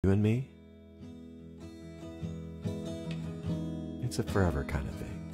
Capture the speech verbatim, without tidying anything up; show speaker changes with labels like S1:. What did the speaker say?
S1: You and me, it's a forever kind of thing.